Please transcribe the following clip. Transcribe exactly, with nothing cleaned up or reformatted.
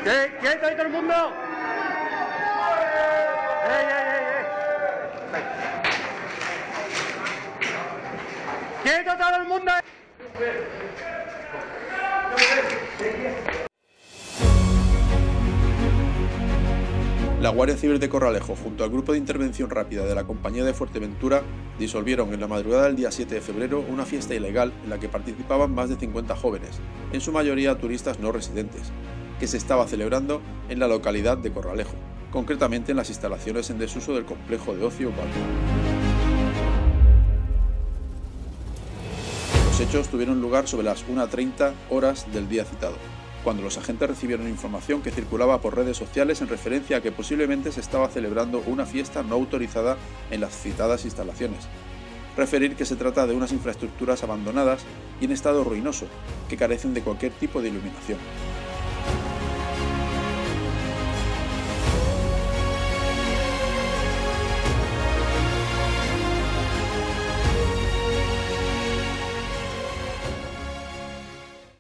¿Qué? ¿Quieto ahí todo el mundo? ¡Ey, ey, ey, ey! ¡Quieto todo el mundo! La Guardia Civil de Corralejo, junto al Grupo de Intervención Rápida de la Compañía de Fuerteventura, disolvieron en la madrugada del día siete de febrero una fiesta ilegal en la que participaban más de cincuenta jóvenes, en su mayoría turistas no residentes, que se estaba celebrando en la localidad de Corralejo, concretamente en las instalaciones en desuso del complejo de ocio Balcón. Los hechos tuvieron lugar sobre las una treinta horas del día citado, cuando los agentes recibieron información que circulaba por redes sociales en referencia a que posiblemente se estaba celebrando una fiesta no autorizada en las citadas instalaciones. Referir que se trata de unas infraestructuras abandonadas y en estado ruinoso, que carecen de cualquier tipo de iluminación.